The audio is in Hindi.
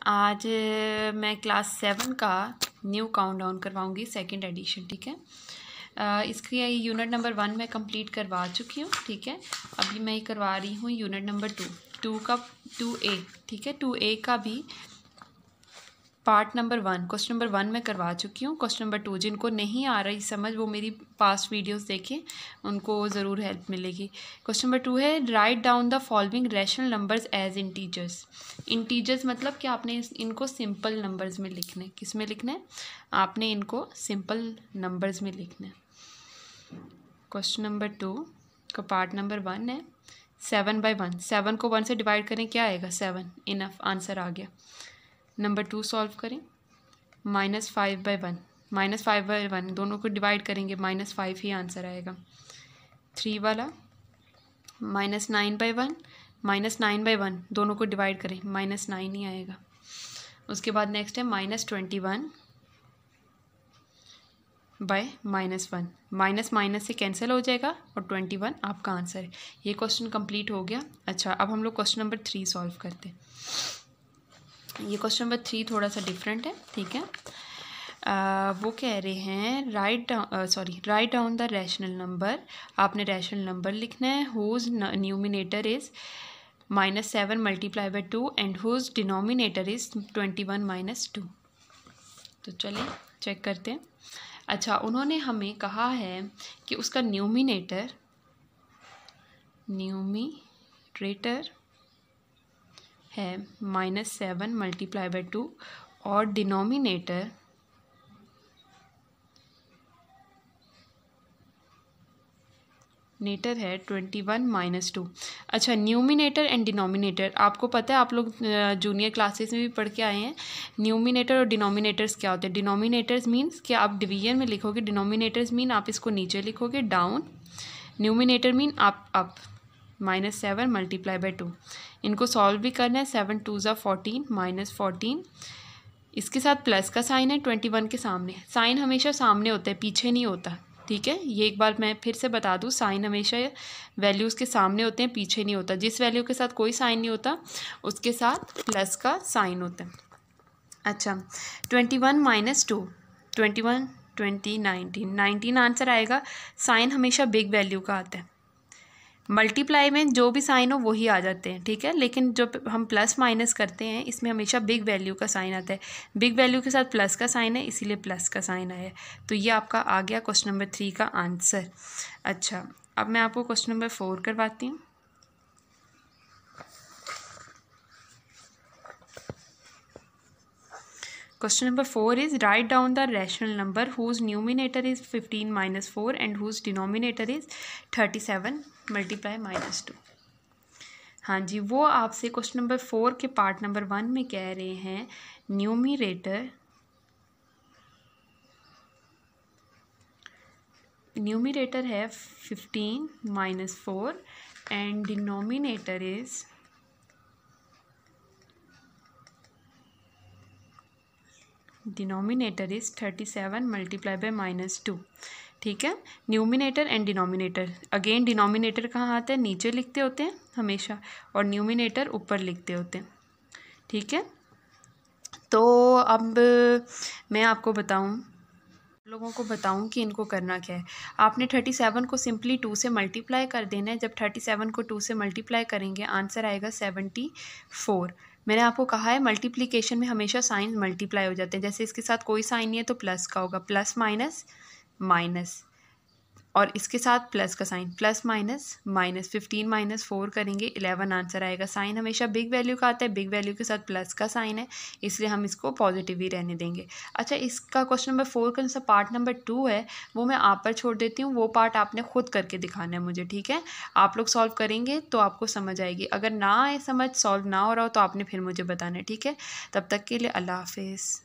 आज मैं क्लास 7 का न्यू काउंटडाउन करवाऊंगी, सेकंड एडिशन। ठीक है, इसकी यूनिट नंबर 1 मैं कंप्लीट करवा चुकी हूँ। ठीक है, अभी मैं करवा रही हूँ यूनिट नंबर 2A। ठीक है, 2A का भी पार्ट नंबर 1 क्वेश्चन नंबर 1 मैं करवा चुकी हूँ। क्वेश्चन नंबर 2 जिनको नहीं आ रही समझ वो मेरी पास्ट वीडियोस देखें, उनको ज़रूर हेल्प मिलेगी। क्वेश्चन नंबर 2 है, write down the following rational numbers as integers. Integers मतलब कि आपने इनको सिंपल नंबर्स में लिखना है। किस में लिखना है? आपने इनको सिंपल नंबर्स में लिखना है। क्वेश्चन नंबर 2 का पार्ट नंबर 1 है 7/1। 7 को 1 से डिवाइड करें, क्या आएगा? 7। इनफ, आंसर आ गया। नंबर 2 सॉल्व करें, -5/1। -5/1 दोनों को डिवाइड करेंगे, -5 ही आंसर आएगा। 3 वाला -9/1, -9/1 दोनों को डिवाइड करें, -9 ही आएगा। उसके बाद नेक्स्ट है -21/-1, माइनस माइनस से कैंसिल हो जाएगा और 21 आपका आंसर है। ये क्वेश्चन कंप्लीट हो गया। अच्छा, अब हम लोग क्वेश्चन नंबर 3 सॉल्व करते हैं। ये क्वेश्चन नंबर 3 थोड़ा सा डिफरेंट है। ठीक है, वो कह रहे हैं write down the rational number. आपने रैशनल नंबर लिखना है whose numerator is -7 × 2 and whose denominator is 21 - 2। तो चलिए चेक करते हैं। अच्छा, उन्होंने हमें कहा है कि उसका न्यूमिनेटर है -7 × 2 और डिनोमिनेटर है 21 - 2। अच्छा, न्यूमिनेटर एंड डिनोमिनेटर आपको पता है, आप लोग जूनियर क्लासेस में भी पढ़ के आए हैं। न्यूमिनेटर और डिनोमिनेटर्स क्या होते हैं? डिनोमिनेटर्स मीन्स कि आप डिवीजन में लिखोगे, डिनोमिनेटर्स मीन आप इसको नीचे लिखोगे डाउन, न्यूमिनेटर मीन आप अप। -7 × 2 इनको सॉल्व भी करना है। 7 × 2 = 14, -14 इसके साथ प्लस का साइन है 21 के सामने। साइन हमेशा सामने होता है, पीछे नहीं होता। ठीक है, ये एक बार मैं फिर से बता दूं, साइन हमेशा वैल्यूज़ के सामने होते हैं, पीछे नहीं होता। जिस वैल्यू के साथ कोई साइन नहीं होता उसके साथ प्लस का साइन होता है। अच्छा, 21 - 2, 21, 20, 19 आंसर आएगा। साइन हमेशा बिग वैल्यू का आता है। मल्टीप्लाई में जो भी साइन हो वही आ जाते हैं। ठीक है, लेकिन जो हम प्लस माइनस करते हैं इसमें हमेशा बिग वैल्यू का साइन आता है। बिग वैल्यू के साथ प्लस का साइन है, इसीलिए प्लस का साइन आया। तो ये आपका आ गया क्वेश्चन नंबर 3 का आंसर। अच्छा, अब मैं आपको क्वेश्चन नंबर 4 करवाती हूँ। Question number 4 is, write down the rational number whose numerator is 15 - 4 and whose denominator is 37 × -2। हाँ जी, वो आपसे क्वेश्चन नंबर 4 के पार्ट नंबर 1 में कह रहे हैं न्यूमिनेटर है 15 - 4 एंड डिनोमिनेटर इज 37 × -2। ठीक है, numerator and denominator. Again denominator कहाँ आता है? नीचे लिखते होते हैं हमेशा, और न्यूमिनेटर ऊपर लिखते होते हैं। ठीक है, तो अब मैं आपको लोगों को बताऊं कि इनको करना क्या है। आपने 37 को सिंपली 2 से मल्टीप्लाई कर देना है। जब 37 को 2 से मल्टीप्लाई करेंगे आंसर आएगा 74। मैंने आपको कहा है मल्टीप्लिकेशन में हमेशा साइन मल्टीप्लाई हो जाते हैं। जैसे इसके साथ कोई साइन नहीं है तो प्लस का होगा, प्लस माइनस माइनस, और इसके साथ प्लस का साइन, प्लस माइनस माइनस। 15 - 4 करेंगे 11 आंसर आएगा। साइन हमेशा बिग वैल्यू का आता है, बिग वैल्यू के साथ प्लस का साइन है, इसलिए हम इसको पॉजिटिव ही रहने देंगे। अच्छा, इसका क्वेश्चन नंबर 4 का जैसा पार्ट नंबर 2 है वो मैं आप पर छोड़ देती हूँ। वो पार्ट आपने खुद करके दिखाना है मुझे। ठीक है, आप लोग सॉल्व करेंगे तो आपको समझ आएगी। अगर ना आए समझ, सॉल्व ना हो रहा हो तो आपने फिर मुझे बताना है। ठीक है, तब तक के लिए अल्लाह हाफिज़।